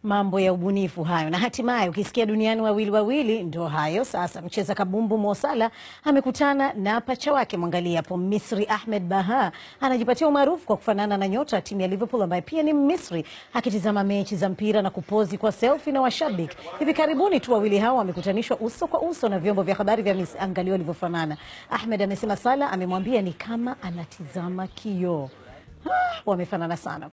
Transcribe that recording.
Mambo ya ubunifu hayo. Na hatimaye ukisikia duniani wawili wawili ndo hayo sasa. Mcheza kabumbu Mo Salah amekutana na pacha wake mwangalia hapo Misri Ahmed Baha. Anajipatia umaarufu kwa kufanana na nyota timu ya Liverpool ambaye pia ni Misri, akitizama mechi za mpira na kupozi kwa selfie na washabiki. Hivi karibuni tu wawili hao wamekutanishwa uso kwa uso na vyombo vya habari vya angalia walivyofanana. Ahmed amesema Salah amemwambia ni kama anatizama kioo. Wamefanana sana.